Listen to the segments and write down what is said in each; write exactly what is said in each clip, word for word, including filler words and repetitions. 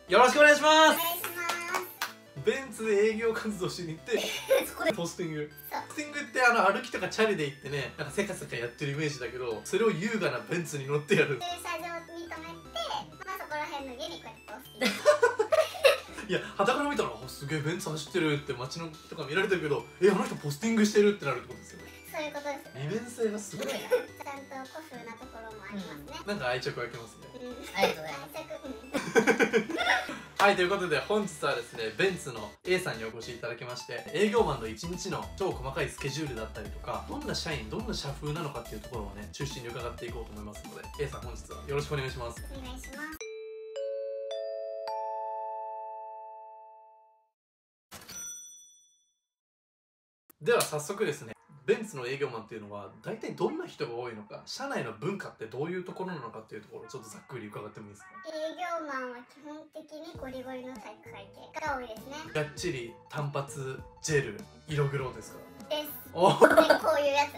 よろしくお願いします。 お願いします。 ベンツで営業活動しに行ってそこでポスティングそうポスティングってあの歩きとかチャリで行ってね、なんかせかせかやってるイメージだけど、それを優雅なベンツに乗ってやる。 駐車場に止めて、まあそこら辺の家にこうやってポスティングいや、傍から見たら「あ、すげえベンツ走ってる」って街の人とか見られてるけど、え、あの人ポスティングしてるってなるってことですよね。 そういうことです。 利便性がすごい。 ちゃんと古風なところもありますね。 なんか愛着湧きますね。 うん、 ありがとうございます。 愛着、うん。 はい、ということで本日はですね、ベンツの A さんにお越しいただきまして、営業マンのいちにちの超細かいスケジュールだったりとか、どんな社員、どんな社風なのかっていうところをね、中心に伺っていこうと思いますので、 A さん本日はよろしくお願いします。 お願いします。 では早速ですね、ベンツの営業マンっていうのは大体どんな人が多いのか、社内の文化ってどういうところなのかっていうところをちょっとざっくり伺ってもいいですか。 営業マンは基本的にゴリゴリの体育会系が多いですね。 がっちり単発ジェル色黒ですか。 です。 おでこういうやつ。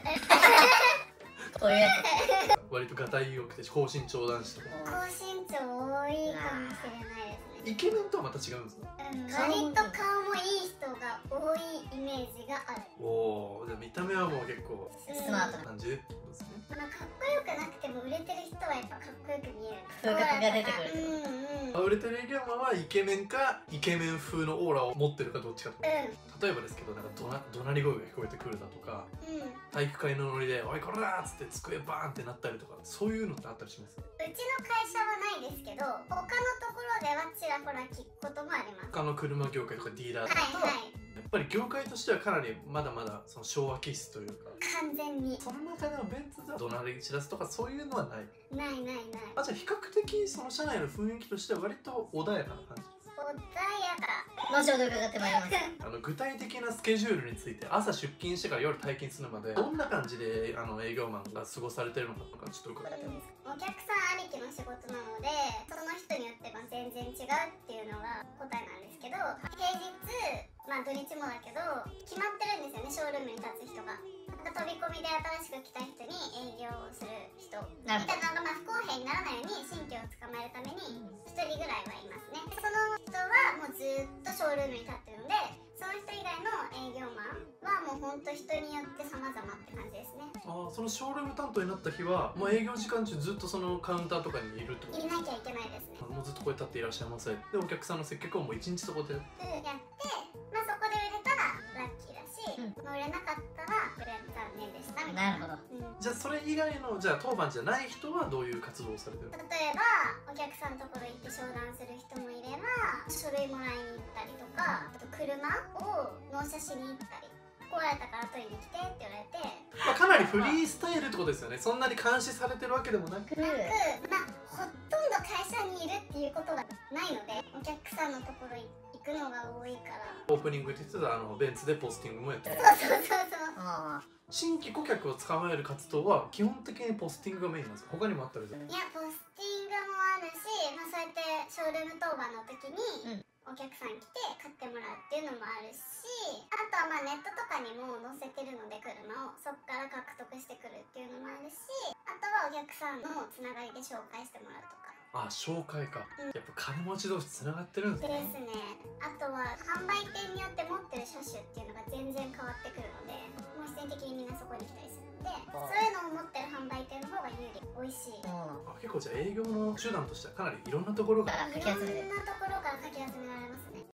こういうや割とがたい良くて高身長男子とか。 高身長多いかもしれないですね。 イケメンとはまた違うんですか。 うん、割と顔もいい人が多いイメージがある。 おお、じゃあ見た目はもう結構うんスマートな感じでってことですね。 まあかっこよくなくても売れてる人はやっぱかっこよく見える。 風格が出てくる。 うんうん。 あ、売れてる営業マンはイケメンかイケメン風のオーラを持ってるかどっちかと。例えばですけど、なんか怒鳴怒鳴り声が聞こえてくるだとか、 うん。うん。 体育会のノリで「おいこれだ!」っつって机バーンってなったりとか、そういうのってあったりします。 うちの会社はないですけど、他のところではちらほら聞くこともあります。 他の車業界とかディーラーはいだと、 はい。 やっぱり業界としてはかなりまだまだその昭和気質というか、 完全に。 その中でのベンツでは怒鳴り散らすとかそういうのはない。 ないないない。 あ、じゃあ比較的その社内の雰囲気としては割と穏やかな感じです。 穏やか。 後ほど伺ってまいります。 あの具体的なスケジュールについて、朝出勤してから夜退勤するまでどんな感じであの営業マンが過ごされてるのかとかちょっと伺ってます。 お客さんありきの仕事なので、その人によっては全然違うっていうのが答えなんですけど、平日、まあ土日もだけど決まってるんですよね、ショールームに立つ人が。なんか飛び込みで新しく来た人に営業をする人みたいなのが、まあ不公平にならないように新規を捕まえるためにひとりぐらいはいますね。その人はもうずっとショールームに立ってるので、その人以外の営業マンはもうほんと人によって様々って感じですね。 ああ、そのショールーム担当になった日はもう営業時間中ずっとそのカウンターとかにいるってこと入れなきゃいけないですね。 もうずっとこうやって立っていらっしゃいませ。でお客さんの接客をもう一日そこで。 やって、まあそこで売れたらラッキーだし、 うん売れなかったらこれは残念でしたみたいな。 なるほど。 うん、 じゃあそれ以外のじゃあ当番じゃない人はどういう活動をされてるの。 例えばお客さんのところ行って商談する人もいれば、書類もらいに行ったりとか、あと車を納車しに行ったり、壊れたから取りに来てって言われて、 まあ、かなりフリースタイルってことですよね。そんなに監視されてるわけでもなく。 なく、まあほとんど会社にいるっていうことがないので、お客さんのところ行くのが多いから。 オープニングで言ってたあのベンツでポスティングもやってる。 そうそうそうそう。 あ新規顧客を捕まえる活動は基本的にポスティングがメインなんですか。他にもあったりする。 いや、ポスティングもあるし、まあ、そうやってショールーム当番の時にお客さん来て買ってもらうっていうのもあるし、あとはまあネットとかにも載せてるので車をそこから獲得してくるっていうのもあるし、あとはお客さんのつながりで紹介してもらうとか。 あ、紹介か。 うんやっぱ金持ち同士つながってるんですでね。 すね。あとは販売店によって持ってる車種っていうのが全然変わってくるので、もう必然的にみんなそこに来たりするので、そういうのを持ってる販売店の方が有利、美味しい。 あ。 あ、結構じゃあ営業の手段としてはかなりいろんなところが。 あ、かきいろ集めて。 んなところからかき集められますね。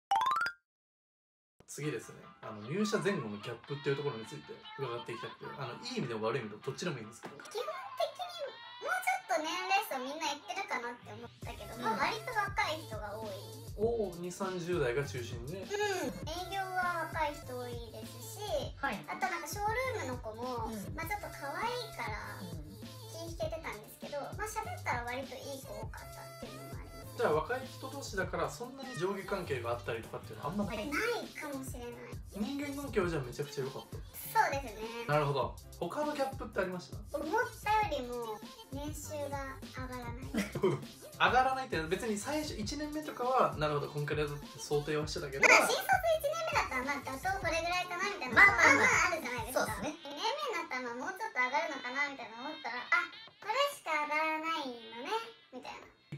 次ですね、あの入社前後のギャップっていうところについて伺っていきたくて、あのいい意味でも悪い意味でもどっちでもいいんですけど。 基本的にもうちょっと年齢層みんな言ってるかなって思ったけど、まあ割と若い人が多い。 おお、に、さんじゅう代が中心で。 うん、営業は若い人多いですし、 はい。 あとなんかショールームの子も、 うんまあちょっと可愛いから気引けてたんですけど、まあ喋ったら割といい子多かったっていうのもあります。 じゃあ若い人同士だからそんなに上下関係があったりとかっていうのはあんまない。 ないかもしれない。 人間関係はじゃあめちゃくちゃ良かった。 そうですね。 なるほど。他のギャップってありました。 思ったよりも年収が上がらない。 上がらないって別に最初いちねんめとかはなるほどこんくらいだって想定はしてたけど、 まあ新卒いちねんめだったらまあ妥当これぐらいかなみたいな、 まあまあまああるじゃないですか。 そうですね。 にねんめになったらまあもうちょっと上がるのかなみたいな思ったら、あ、これしか上がらないのねみたいな。 一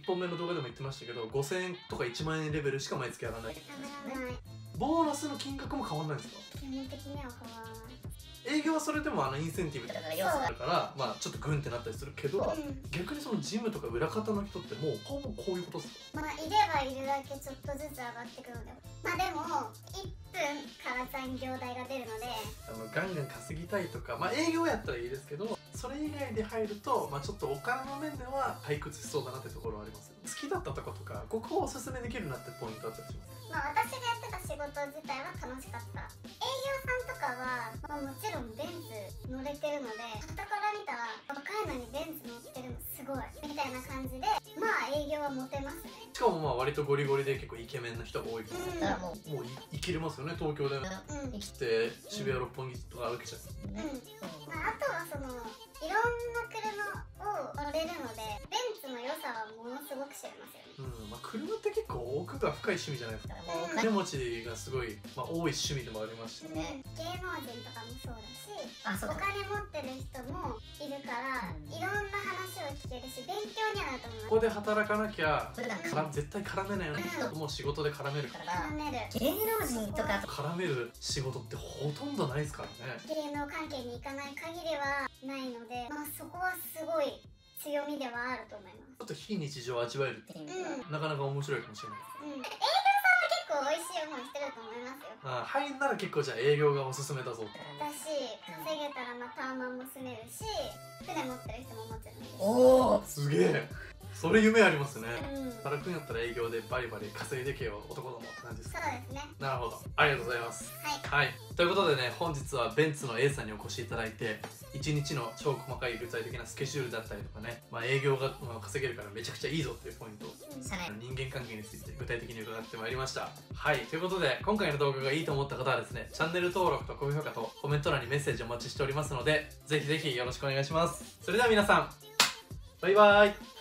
ぽんめの動画でも言ってましたけど、ごせんえんとかいちまんえんレベルしか毎月やらない。 上がらない。 ボーナスの金額も変わんないんですか？ 基本的には変わらない。 営業はそれでもあのインセンティブとかだから要素あるからまあちょっとグンってなったりするけど、 うん逆にそのジムとか裏方の人ってもうほぼこういうことですか？ まあいればいるだけちょっとずつ上がってくるので、まあでもいっぷんから残業代が出るので、 あのガンガン稼ぎたいとか、まあ営業やったらいいですけど、それ以外で入ると、まあ、ちょっとお金の面では退屈しそうだなってところはあります。好きだったとことかここをおすすめできるなってポイントあったりします？ まあ私がやってた仕事自体は楽しかった。営業さんとかは、まあ、もちろんベンツ乗れてるので、傍から見たら若いのにベンツ乗ってるのすごいみたいな感じで、まあ営業はモテますね。 しかもまあ割とゴリゴリで結構イケメンな人が多いから、 うんだからもうもうい生きれますよね。東京でうん生きて渋谷六本木とか歩けちゃう。 ね、 まあ、あとはそのいろんな車を乗れるので、ベンツの良さはものすごく知れますよね。 うん、まあ車って結構奥が深い趣味じゃないですか。 だからもうお金金持ちがすごい、まあ、多い趣味でもありますし、 ね、 芸能人とかもそうだし、 あ、そうか。 お金持ってる人もいるから、 うんいろんな話を聞けるし勉強にはなると思いここで働かなきゃ普段から絶対絡めないよね。人とも仕事で絡めるか。 からら絡める。 芸能人とか絡める仕事ってほとんどないですからね。 芸能関係に行かない限りはないので、まあそこはすごい強みではあると思いまちょっと非日常を味わえるってっていううんなかなか面白いかもしれない。 す。うん。営業さんは結構美味しい思いしてると思いますよ。 あ入んなら結構じゃあ営業がおすすめだぞ。 だし、稼げたらまあタワマンも住めるし、船持ってる人ももちろんいるし。 おお、 すげえ。それ夢ありますね。 うん。 原くんやったら営業でバリバリ稼いでけよ男どもって感じですか？ そうですね。 なるほど。ありがとうございます。 はい。 はい、ということでね、本日はベンツの A さんにお越しいただいて、いちにちの超細かい具体的なスケジュールだったりとかね、まあ、営業がまあ稼げるからめちゃくちゃいいぞっていうポイント、 うん。 社内人間関係について具体的に伺ってまいりました。はい、ということで今回の動画がいいと思った方はですね、チャンネル登録と高評価とコメント欄にメッセージお待ちしておりますので、ぜひぜひよろしくお願いします。それでは皆さん、バイバーイ。